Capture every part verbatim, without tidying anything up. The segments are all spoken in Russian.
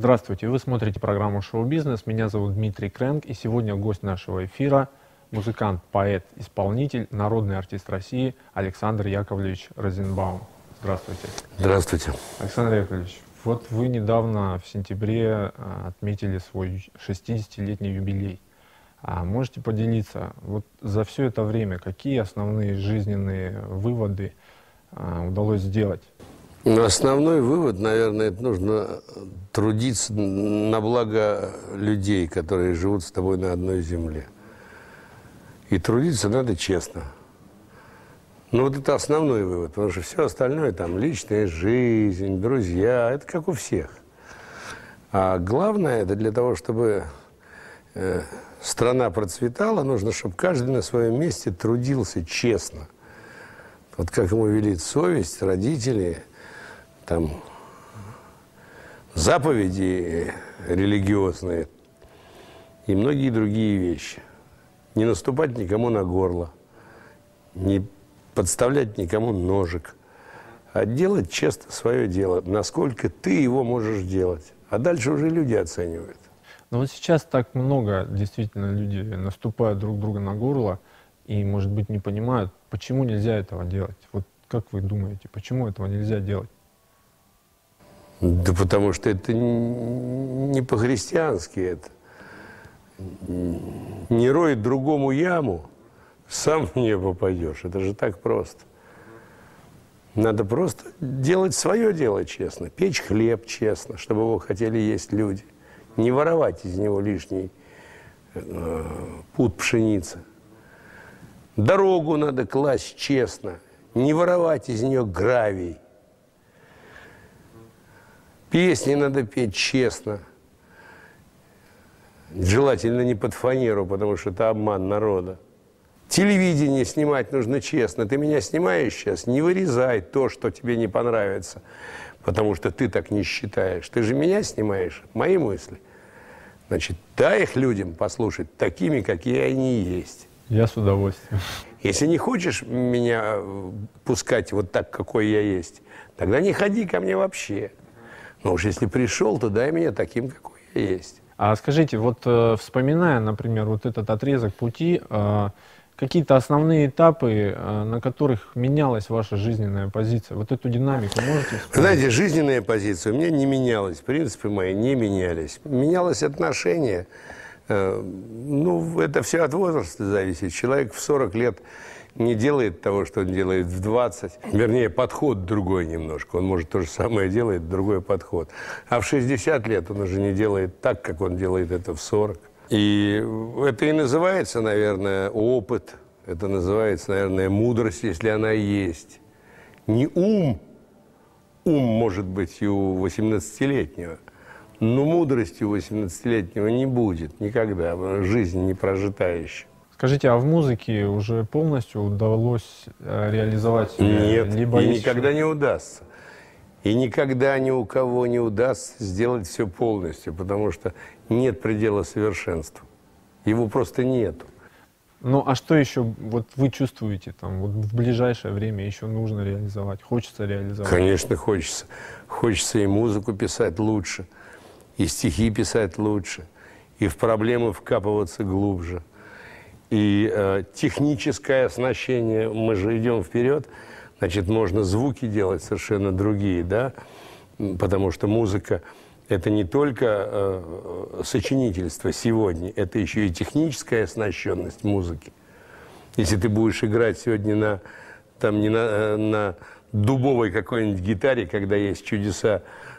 Здравствуйте, вы смотрите программу «Шоу-бизнес». Меня зовут Дмитрий Крэнк, и сегодня гость нашего эфира – музыкант, поэт, исполнитель, народный артист России Александр Яковлевич Розенбаум. Здравствуйте. Здравствуйте. Александр Яковлевич, вот вы недавно в сентябре отметили свой шестидесятилетний юбилей. А можете поделиться, вот за все это время, какие основные жизненные выводы а, удалось сделать? Ну, основной вывод, наверное, это нужно трудиться на благо людей, которые живут с тобой на одной земле. И трудиться надо честно. Ну, вот это основной вывод, потому что все остальное, там, личная жизнь, друзья, это как у всех. А главное, это для того, чтобы э, страна процветала, нужно, чтобы каждый на своем месте трудился честно. Вот как ему велит совесть, родители, там, заповеди религиозные и многие другие вещи. Не наступать никому на горло, не подставлять никому ножик, а делать честно свое дело, насколько ты его можешь делать. А дальше уже люди оценивают. Но вот сейчас так много, действительно, люди наступают друг друга на горло и, может быть, не понимают, почему нельзя этого делать. Вот как вы думаете, почему этого нельзя делать? Да потому что это не по-христиански это. Не рой другому яму, сам в нее попадешь. Это же так просто. Надо просто делать свое дело честно, печь хлеб честно, чтобы его хотели есть люди. Не воровать из него лишний э, пуд пшеницы. Дорогу надо класть честно, не воровать из нее гравий. Песни надо петь честно. Желательно не под фанеру, потому что это обман народа. Телевидение снимать нужно честно. Ты меня снимаешь сейчас, не вырезай то, что тебе не понравится, потому что ты так не считаешь. Ты же меня снимаешь, мои мысли. Значит, дай их людям послушать такими, какие они есть. Я с удовольствием. Если не хочешь меня пускать вот так, какой я есть, тогда не ходи ко мне вообще. Но уж если пришел, то дай меня таким, какой я есть. А скажите, вот э, вспоминая, например, вот этот отрезок пути, э, какие-то основные этапы, э, на которых менялась ваша жизненная позиция, вот эту динамику можете вспомнить? Знаете, жизненная позиция у меня не менялась, принципы мои не менялись. Менялось отношение. Э, ну, это все от возраста зависит. Человек в сорок лет не делает того, что он делает в двадцать. Вернее, подход другой немножко. Он, может, то же самое делает, другой подход. А в шестьдесят лет он уже не делает так, как он делает это в сорок. И это и называется, наверное, опыт. Это называется, наверное, мудрость, если она есть. Не ум. Ум может быть и у восемнадцатилетнего. Но мудрости у восемнадцатилетнего не будет никогда. Жизнь не прожита еще. Скажите, а в музыке уже полностью удалось э, реализовать себя? Нет, Либо и еще... никогда не удастся. И никогда ни у кого не удастся сделать все полностью, потому что нет предела совершенству. Его просто нету. Ну, а что еще вот вы чувствуете, там, вот в ближайшее время еще нужно реализовать, хочется реализовать? Конечно, хочется. Хочется и музыку писать лучше, и стихи писать лучше, и в проблемы вкапываться глубже. И э, техническое оснащение, мы же идем вперед, значит, можно звуки делать совершенно другие, да, потому что музыка – это не только э, сочинительство сегодня, это еще и техническая оснащенность музыки. Если ты будешь играть сегодня на, там, не на, на дубовой какой-нибудь гитаре, когда есть чудеса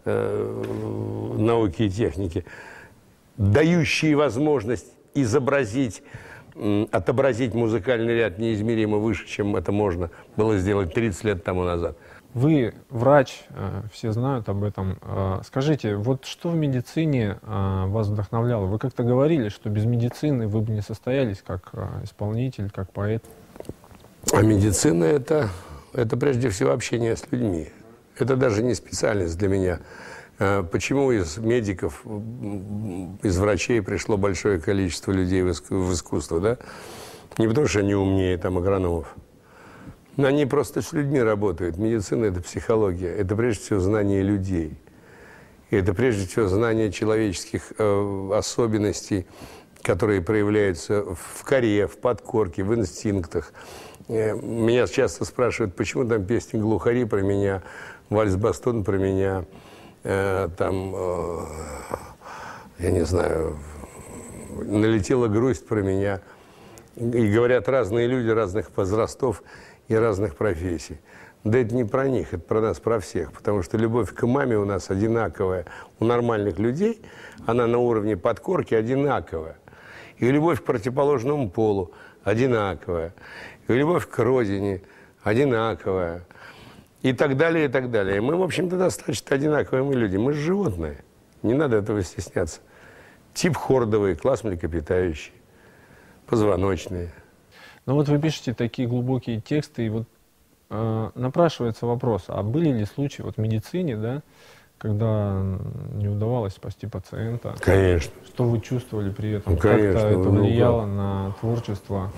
э, науки и техники, дающие возможность изобразить, отобразить музыкальный ряд неизмеримо выше, чем это можно было сделать тридцать лет тому назад. Вы врач, все знают об этом. Скажите, вот что в медицине вас вдохновляло? Вы как-то говорили, что без медицины вы бы не состоялись как исполнитель, как поэт. А медицина это, это прежде всего общение с людьми. Это даже не специальность для меня. Почему из медиков, из врачей пришло большое количество людей в искусство, да? Не потому что они умнее, там, агрономов. Они просто с людьми работают. Медицина – это психология. Это, прежде всего, знание людей. И это прежде всего знание человеческих э, особенностей, которые проявляются в коре, в подкорке, в инстинктах. Э, меня часто спрашивают, почему там песни «Глухари» про меня, «Вальс-бастон» про меня, э, там, э, я не знаю, «Налетела грусть» про меня. И говорят разные люди разных возрастов и разных профессий. Да это не про них, это про нас, про всех. Потому что любовь к маме у нас одинаковая. У нормальных людей она на уровне подкорки одинаковая. И любовь к противоположному полу одинаковая. И любовь к родине одинаковая. И так далее, и так далее. Мы, в общем-то, достаточно одинаковые мы люди. Мы же животные. Не надо этого стесняться. Тип хордовый, класс млекопитающий, позвоночные. Ну вот вы пишете такие глубокие тексты, и вот э, напрашивается вопрос, а были ли случаи вот в медицине, да, когда не удавалось спасти пациента? Конечно. Что вы чувствовали при этом? Ну, конечно. Как-то это ну, влияло на творчество?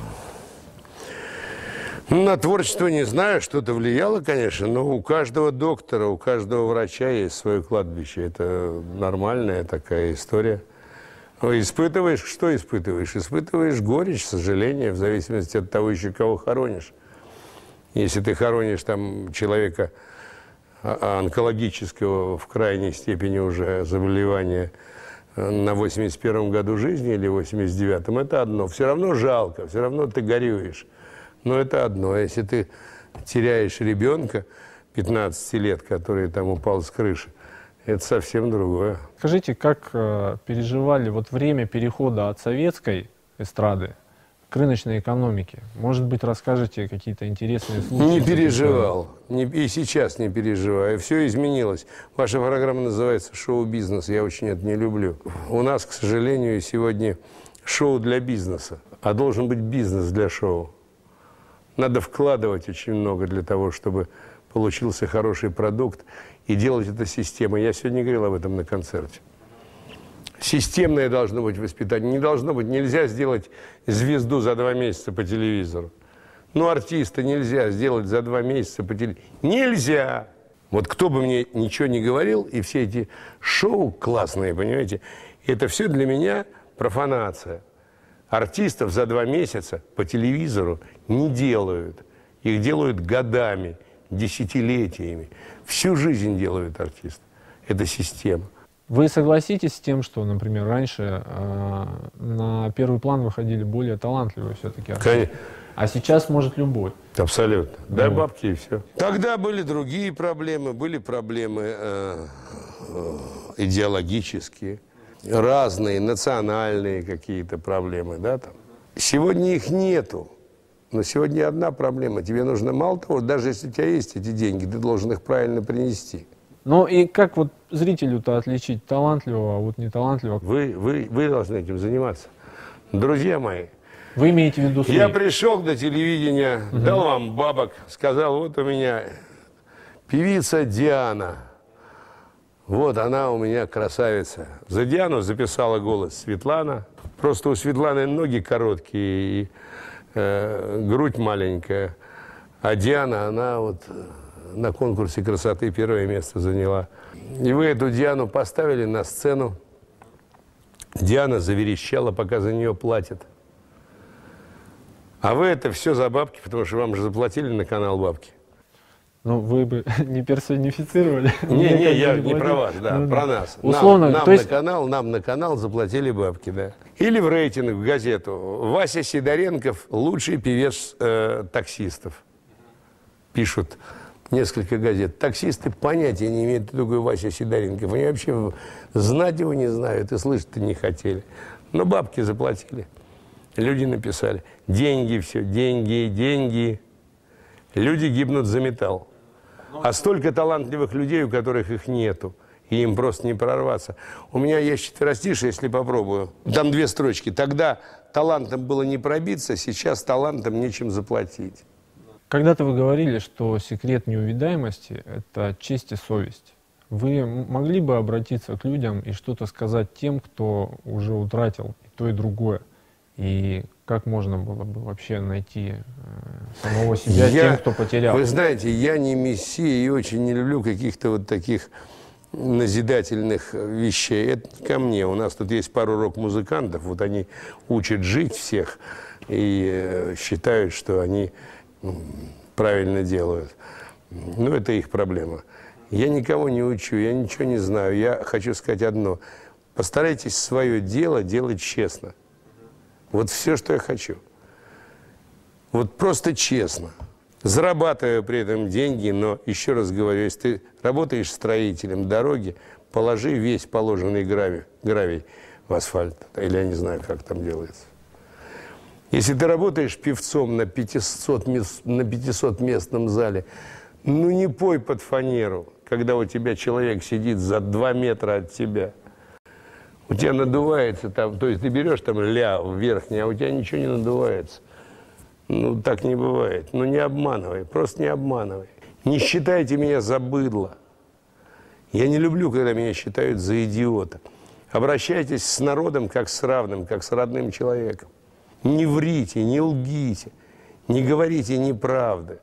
Ну, на творчество не знаю, что-то влияло, конечно, но у каждого доктора, у каждого врача есть свое кладбище. Это нормальная такая история. Испытываешь, что испытываешь? Испытываешь горечь, сожаление, в зависимости от того, еще кого хоронишь. Если ты хоронишь там человека онкологического в крайней степени уже заболевания на восемьдесят первом году жизни или восемьдесят девятом, это одно. Все равно жалко, все равно ты горюешь. Но это одно. Если ты теряешь ребенка пятнадцати лет, который там упал с крыши, это совсем другое. Скажите, как э, переживали вот время перехода от советской эстрады к рыночной экономике? Может быть, расскажете какие-то интересные случаи? Не переживал. Не, и сейчас не переживаю. Все изменилось. Ваша программа называется «Шоу-бизнес». Я очень это не люблю. У нас, к сожалению, сегодня шоу для бизнеса. А должен быть бизнес для шоу. Надо вкладывать очень много для того, чтобы получился хороший продукт. И делать это системой. Я сегодня говорил об этом на концерте. Системное должно быть воспитание. Не должно быть. Нельзя сделать звезду за два месяца по телевизору. Ну, артиста нельзя сделать за два месяца по телевизору. Нельзя! Вот кто бы мне ничего не говорил, и все эти шоу классные, понимаете, это все для меня профанация. Артистов за два месяца по телевизору не делают. Их делают годами, десятилетиями. Всю жизнь делают артисты. Это система. Вы согласитесь с тем, что, например, раньше э, на первый план выходили более талантливые все-таки артисты? А сейчас может любой. Абсолютно. Дай ну. бабки и все. Тогда были другие проблемы. Были проблемы э, э, идеологические, разные, национальные какие-то проблемы. Да, там. Сегодня их нету. Но сегодня одна проблема. Тебе нужно, мало того, даже если у тебя есть эти деньги, ты должен их правильно принести. Ну и как вот зрителю-то отличить талантливого от неталантливого? Вы, вы, вы должны этим заниматься. Друзья мои, вы имеете в виду свои? Я пришел до телевидения, угу. дал вам бабок, сказал, вот у меня певица Диана. Вот она у меня красавица. За Диану записала голос Светлана. Просто у Светланы ноги короткие и э, грудь маленькая. А Диана, она вот на конкурсе красоты первое место заняла. И вы эту Диану поставили на сцену. Диана заверещала, пока за нее платят. А вы это все за бабки, потому что вам же заплатили на канал бабки. Ну, вы бы не персонифицировали. Не, не, я не про вас, да, ну, про нас. Условно, нам, нам то есть... на канал, нам на канал заплатили бабки, да. Или в рейтинг, в газету. Вася Сидоренков лучший певец э, таксистов. Пишут несколько газет. Таксисты понятия не имеют, кто такой Вася Сидоренков. Они вообще знать его не знают и слышать-то не хотели. Но бабки заплатили. Люди написали. Деньги все, деньги, деньги. Люди гибнут за металл. А столько талантливых людей, у которых их нету. И им просто не прорваться. У меня есть четверостишие, если попробую. Там две строчки. Тогда талантом было не пробиться, сейчас талантом нечем заплатить. Когда-то вы говорили, что секрет неувидаемости – это честь и совесть. Вы могли бы обратиться к людям и что-то сказать тем, кто уже утратил и то, и другое? И как можно было бы вообще найти э, самого себя я, тем, кто потерял? Вы знаете, я не мессия и очень не люблю каких-то вот таких назидательных вещей, это не ко мне. У нас тут есть пару рок-музыкантов, вот они учат жить всех и э, считают, что они ну, правильно делают. Ну, это их проблема. Я никого не учу, я ничего не знаю. Я хочу сказать одно. Постарайтесь свое дело делать честно. Вот все, что я хочу. Вот просто честно. Зарабатывая при этом деньги, но, еще раз говорю, если ты работаешь строителем дороги, положи весь положенный гравий, гравий в асфальт. Или я не знаю, как там делается. Если ты работаешь певцом на пятисотместном зале, ну не пой под фанеру, когда у тебя человек сидит за два метра от тебя. У тебя надувается там, то есть ты берешь там ля верхний, а у тебя ничего не надувается. Ну, так не бывает. Ну, не обманывай, просто не обманывай. Не считайте меня за быдло. Я не люблю, когда меня считают за идиота. Обращайтесь с народом как с равным, как с родным человеком. Не врите, не лгите, не говорите неправды.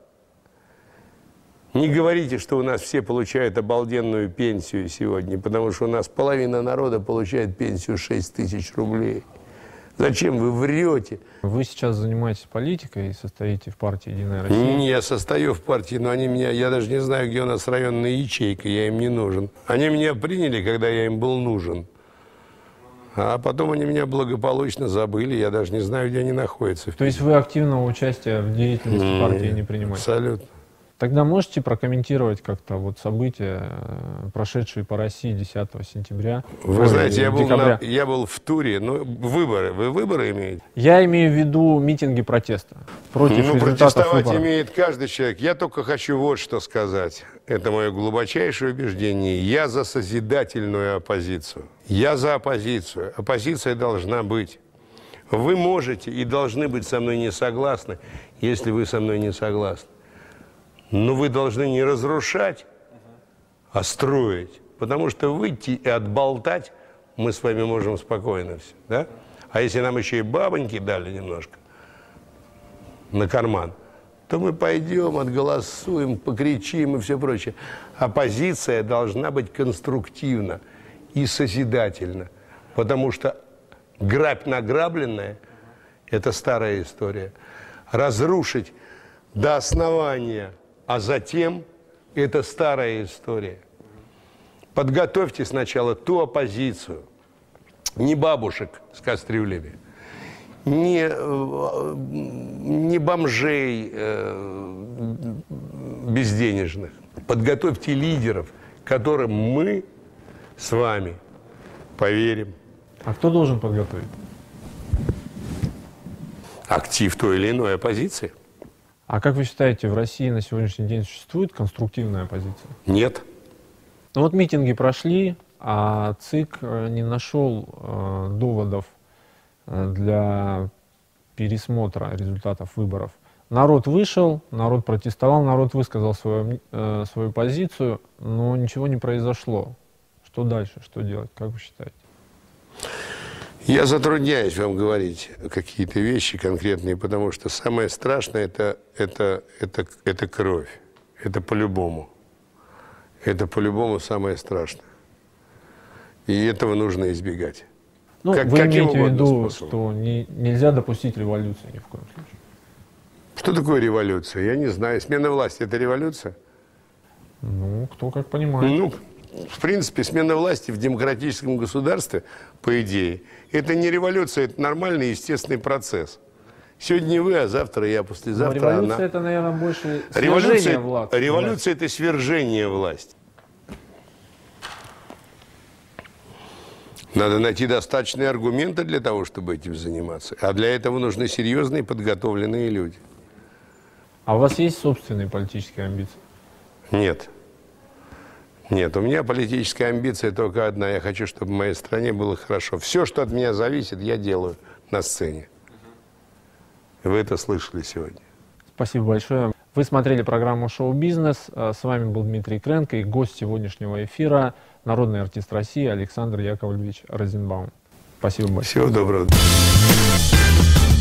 Не говорите, что у нас все получают обалденную пенсию сегодня, потому что у нас половина народа получает пенсию шесть тысяч рублей. Зачем вы врете? Вы сейчас занимаетесь политикой и состоите в партии «Единая Россия»? Не, я состою в партии, но они меня, я даже не знаю, где у нас районная ячейка, я им не нужен. Они меня приняли, когда я им был нужен. А потом они меня благополучно забыли, я даже не знаю, где они находятся. То есть вы активного участия в деятельности mm, партии не принимаете? Абсолютно. Тогда можете прокомментировать как-то вот события, прошедшие по России десятого сентября? Вы ой, знаете, я был, на, я был в туре, ну, выборы, вы выборы имеете? Я имею в виду митинги протеста против ну, результатов протестовать выборов. Имеет каждый человек. Я только хочу вот что сказать. Это мое глубочайшее убеждение. Я за созидательную оппозицию. Я за оппозицию. Оппозиция должна быть. Вы можете и должны быть со мной не согласны, если вы со мной не согласны. Но вы должны не разрушать, а строить. Потому что выйти и отболтать мы с вами можем спокойно все. Да? А если нам еще и бабоньки дали немножко на карман, то мы пойдем, отголосуем, покричим и все прочее. Оппозиция должна быть конструктивна и созидательна. Потому что грабь награбленная – это старая история. Разрушить до основания, а затем это старая история. Подготовьте сначала ту оппозицию, не бабушек с кастрюлями, не, не бомжей э, безденежных. Подготовьте лидеров, которым мы с вами поверим. А кто должен подготовить? Актив той или иной оппозиции. А как вы считаете, в России на сегодняшний день существует конструктивная оппозиция? Нет. Ну вот митинги прошли, а ЦИК не нашел э, доводов для пересмотра результатов выборов. Народ вышел, народ протестовал, народ высказал свою, э, свою позицию, но ничего не произошло. Что дальше, что делать, как вы считаете? Я затрудняюсь вам говорить какие-то вещи конкретные, потому что самое страшное это, это, это, это кровь. Это по-любому. Это по-любому самое страшное. И этого нужно избегать. Ну, как, вы каким имеете в виду, способом? что не, нельзя допустить революции ни в коем случае? Что такое революция? Я не знаю. Смена власти – это революция? Ну, кто как понимает. Ну, в принципе, смена власти в демократическом государстве, по идее, это не революция, это нормальный естественный процесс. Сегодня вы, а завтра я, послезавтра Но революция она. это, наверное, больше революция, свержение власти. Революция – это свержение власти. Надо найти достаточные аргументы для того, чтобы этим заниматься. А для этого нужны серьезные подготовленные люди. А у вас есть собственные политические амбиции? Нет. Нет, у меня политическая амбиция только одна. Я хочу, чтобы в моей стране было хорошо. Все, что от меня зависит, я делаю на сцене. Вы это слышали сегодня. Спасибо большое. Вы смотрели программу «Шоу-бизнес». С вами был Дмитрий Кренко и гость сегодняшнего эфира – народный артист России Александр Яковлевич Розенбаум. Спасибо большое. Всего доброго.